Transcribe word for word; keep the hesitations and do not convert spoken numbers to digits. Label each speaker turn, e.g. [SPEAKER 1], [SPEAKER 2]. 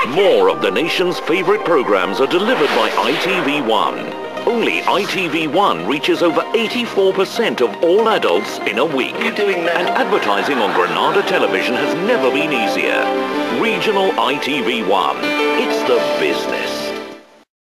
[SPEAKER 1] More of the nation's favorite programs are delivered by I T V one. Only I T V one reaches over eighty-four percent of all adults in a week.
[SPEAKER 2] What are you doing now?
[SPEAKER 1] And advertising on Granada television has never been easier. Regional I T V one. It's the business.